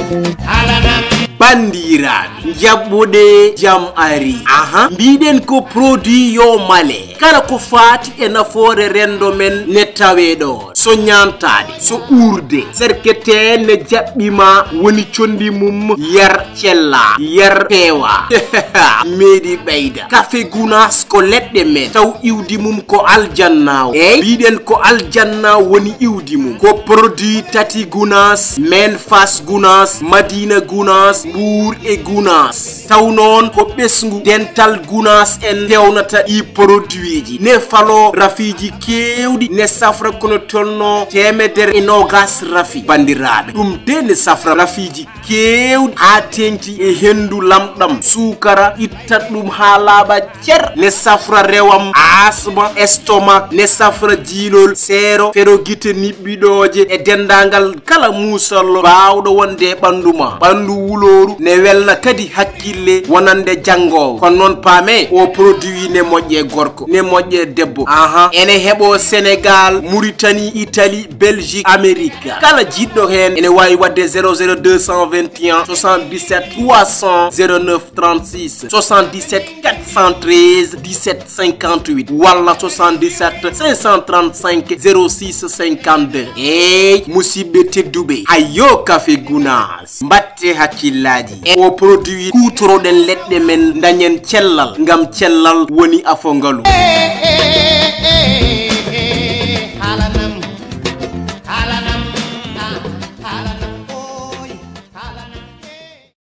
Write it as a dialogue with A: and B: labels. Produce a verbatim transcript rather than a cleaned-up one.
A: bandiraɓe jabbude jam ari aha mbiɗen ko produit yo male kala ko faati e nafoore rendo men ne taweɗo so ñantade so urde serkete ne jaɓɓima woni condi mum yar cella yar pewa meɗi ɓeyda café gounas ko leɗɗe men taw iwdi mum ko aljanna eyyi mbiɗen ko aljanna woni iwdi mum ko produit tati gounas men fas gounas madina gounas Mbour e gounas taw non ko ɓesgu dental gounas en tewnata ɗi produit ji ne falo rafiji kewɗi ne safra kono tolno temedere e nogas rafi bandiraɓe ɗum de ne safra rafiji kewɗi ha tengti e hendu lamɗam sukara ittat ɗum ha laaɓa cer ne safra rewam asma estomac ne safra jiilol seero fero guite niɓɓiɗoje e dendagal kala musallo bawɗo wonde e ɓandu ma ɓandu wulo ne welna kadi hakkille wonande jangowo kon non paame o produit ne moƴƴe gorko ne moƴƴe debbo aha ene heɓo Sénégal Mauritanie Italie Belgique Amérique kala jiɗɗo hen ene wawi wadde zéro zéro deux cent vingt et un soixante-dix-sept trois cents zéro neuf trente-six soixante-dix-sept quatre cent treize dix-sept cinquante-huit walla soixante-dix-sept cinq cent trente-cinq zéro six cinquante-deux ey musidɓe tedduɓe ayo café gounas mbatte hakkilla e o produit kutoroɗen leɗɗe men dañen cellal ngam cellal woni afongalu.